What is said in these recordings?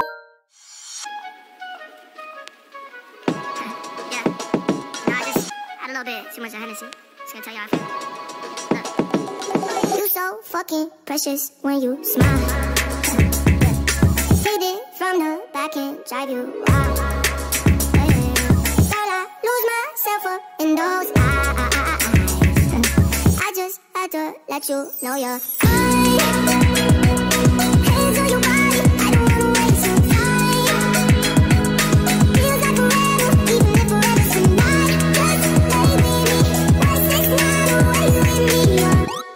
Yeah. No, I just had a little bit too much of Hennessy. Just gonna tell you how I feel. Look. You so fucking precious when you smile. Hit it from the back and drive you wild. Thought I lose myself up in those eyes. I just had to let you know you're mine. Hands on your body, I don't wanna waste some time. Feels like forever, even if forever's tonight. Just lay with me, 169 away with me. You're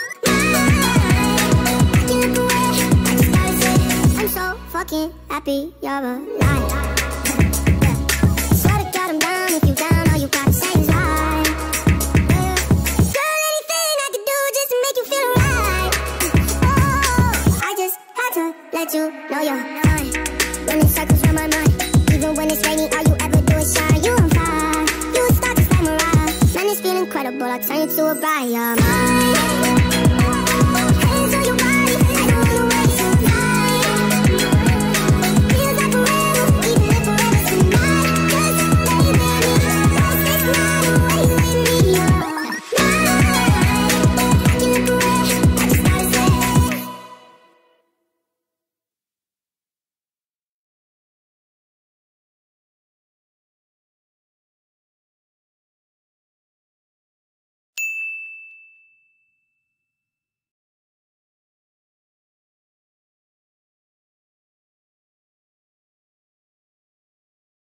mine. I can't look away, I just gotta say I'm so fucking happy you're alive. Swear to God I'm down, if you down, all you gotta say is right. Girl, anything I could do just to make you feel right. Oh, I just had to let you know you're fine. Running circles around my mind. Even when it's raining, all you ever do is shine. You on fire, you a star just like Mariah. Man, this feel incredible, I'll turn you to a bride. You're mine.